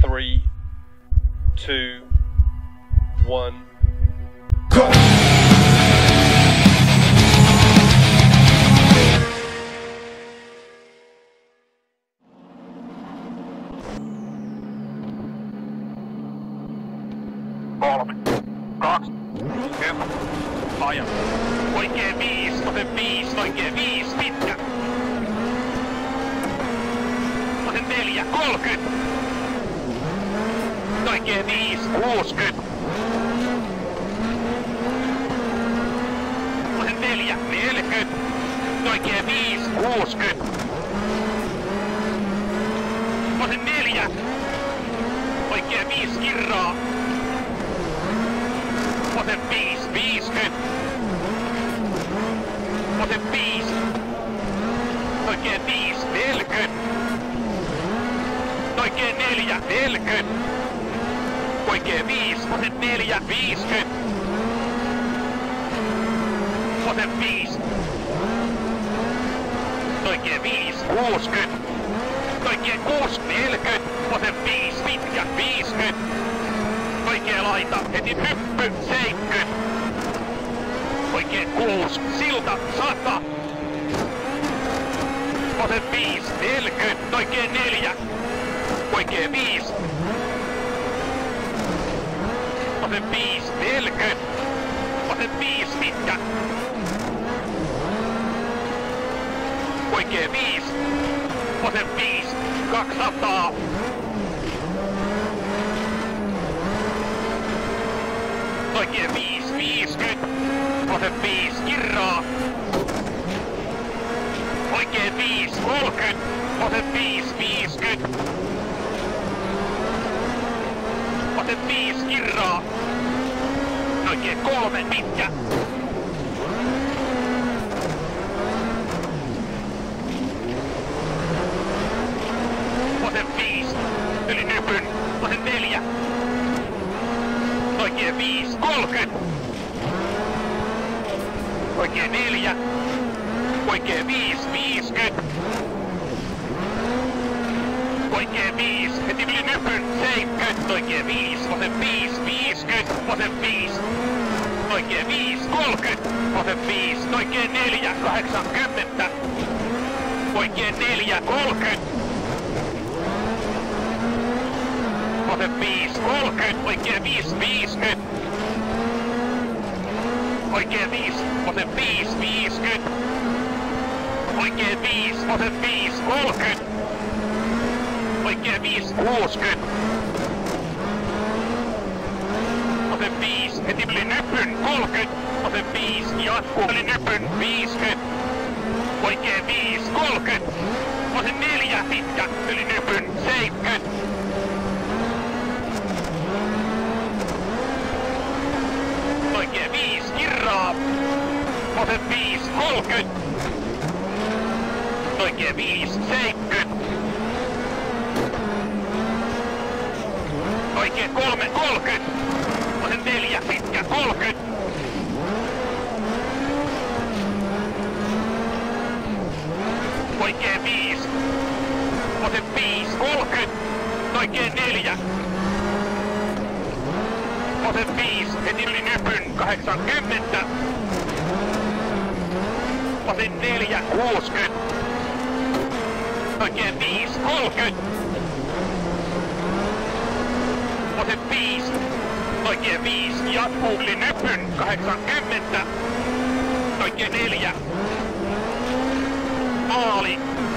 3, 2, 1, go! Kolme, 2, 1, aja. Oikein 5, oten 5, oikein 5, pitkä. Oten 4, 30. Oikein 5, 60. Oten 4, 40. Oikein 5, 60. Oten 4. Oikein 5 kirraa. Oten 5, 50. Oten 5. Oikein 5, 40. Oikein 4, 40. Oikein 5, oten 4, 50. Oten 5. Oikein 5, 60. Oikein 6, 40. Oten 5, pitkä, 50. Oikein laita, heti hyppy, 70. Oikein 6, silta, 100. Oten 5, 40. Oikein 4. Oikein 5. Oten 5, 40. Oten 5, pitkä. Oikein 5. Oten 5, 200. Oikein 5, 50. Oten 5, kirraa. Oikein 5, 30. Oten 5, 50. Oten 5, kirraa. Oikein 3, pitkä. Oten 5, yli nypyn. Oten 4. Oikein 5, 30. Oikein 4. Oikein 5, 50. Oikein 5, heti yli nypyn, 70. Oikein 5, oten 5, 50. Oten 5. Oikein 5, 30. Oten 5. Oikein 4, 80. Oikein 4, 30. Oten 5, 30. Oikein 5, 50. Oikein 5, oten 5, 50. Oikein 5, oten 5, 30. Oikein 5, 60. Oten 5, heti yli nypyn, 30. Oten 5, jatkuu yli nypyn, 50. Oikein 5, 30. Oten 4, pitkä, yli nypyn, 70. Oikein 5, kirraa. Oten 5, 30. Oikein 5, 70. Oikein 3, 30. Oten 4, pitkä, 30. Oikein 5. Oten 5, 30. Oikein 4. Oten 5, heti yli nypyn, 80. Oten 4, 60. Oikein 5, 30. Oten 5. Oikein 5, jatkuu yli nypyn, 80. Oikein 4. Maali,